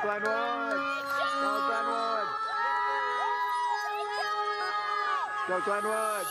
Glenwood! Go Glenwood! Go Glenwood!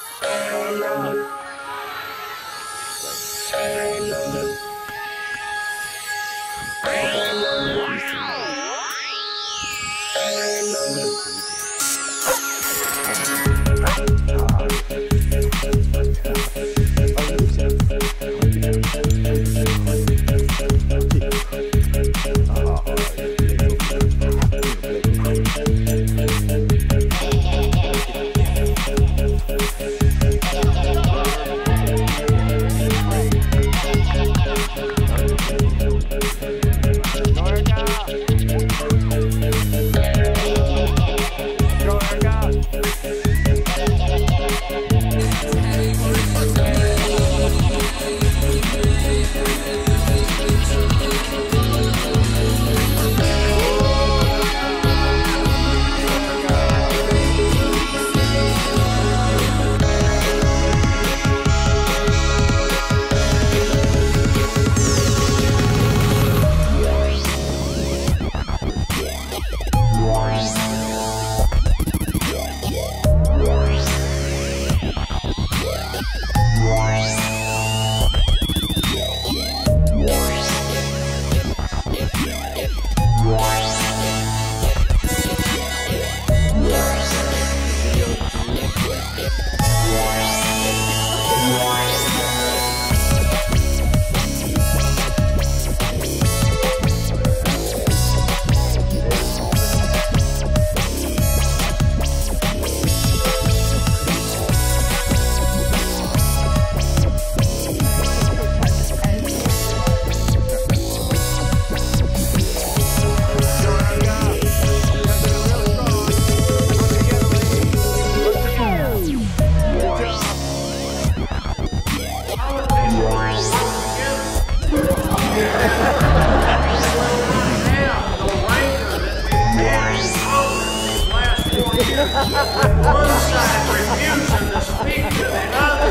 One side refusing to speak to the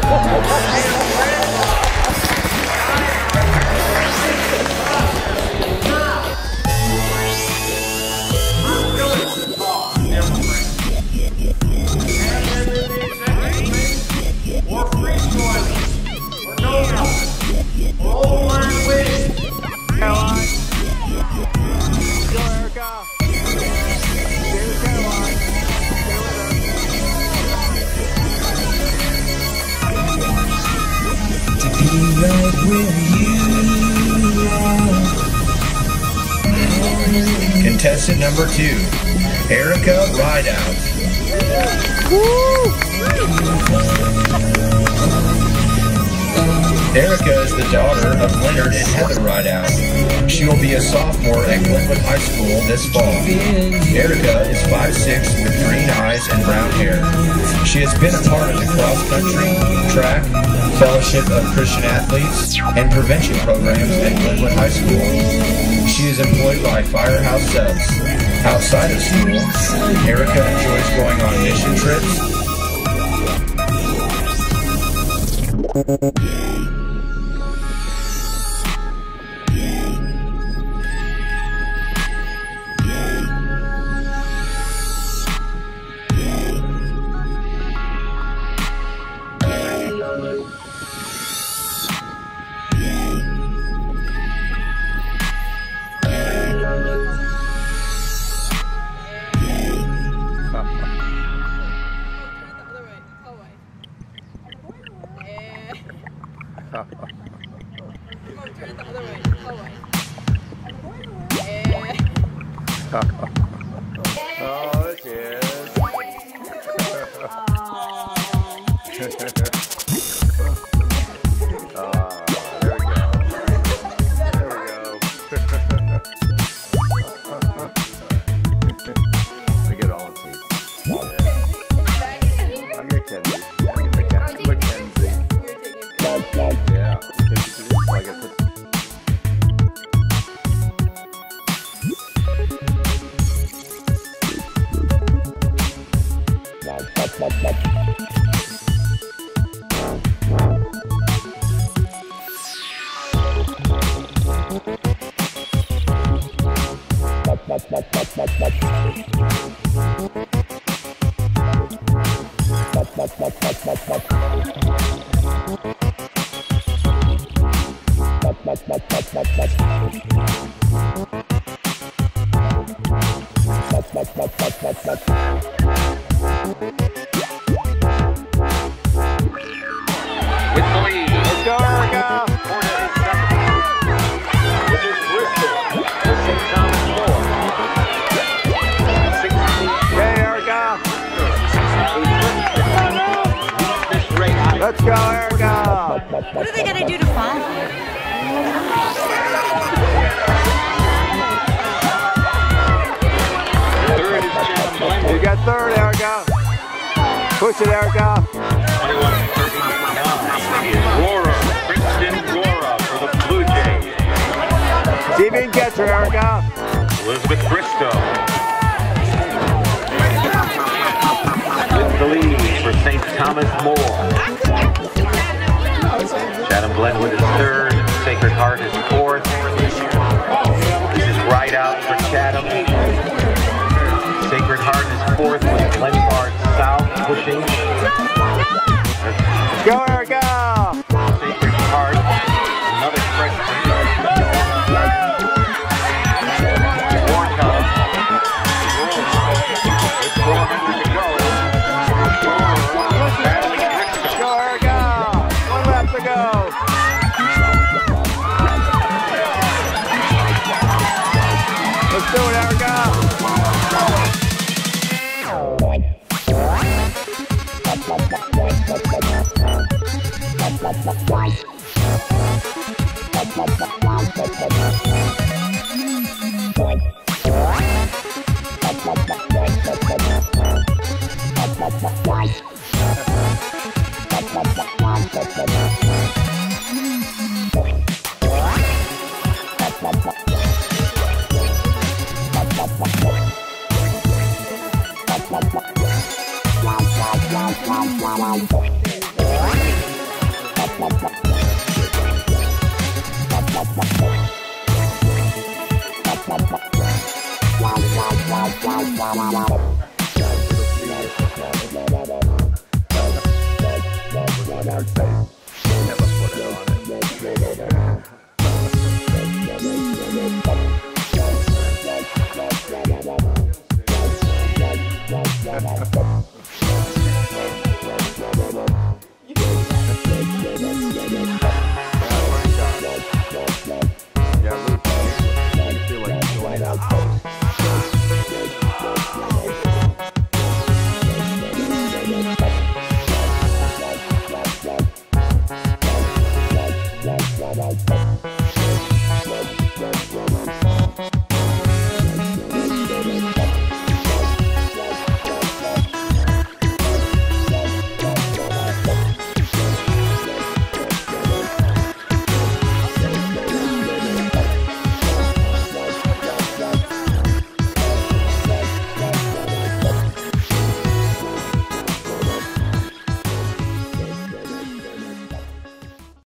other. I'm willing to talk different. And in the executive meeting, or free toilets, or no milk, or old wine whiskey. Caroline. Go Erica. Stay with Caroline. Stay with her. To be right where you are. Contestant number 2, Erica Rideouts. Erica is the daughter of Leonard and Heather Rideout. She will be a sophomore at Glenwood High School this fall. Erica is 5'6" with green eyes and brown hair. She has been a part of the cross-country, track, Fellowship of Christian Athletes, and prevention programs at Glenwood High School. She is employed by Firehouse Subs. Outside of school, Erica enjoys going on mission trips, Oh, it is. There we go. I get all the teeth. I get Kenzie. Mackenzie. Yeah. I get the With the lead. Let's go, Erica. Which is Bristol. St. Thomas More. 16. Okay, Erica. Let's go, Erica. What are they gonna do to follow? Third is Chatham Blend. You got third, Erica. Push it, Erica. 21-39 is Gora. Kirsten Gora for the Blue Jays. See if you can catch her, Erica. Elizabeth Bristow. With the lead for St. Thomas More. Chatham Glenwood is third. Sacred Heart is fourth. This is Rideouts for Chatham. Sacred Heart is fourth with Glenbard South pushing. Let's go, Erica. Sacred Heart, another freshman. Wartown. With 400 to go. Let's go, Erica. One lap to go. Let's do it, Erica. Never put it on it.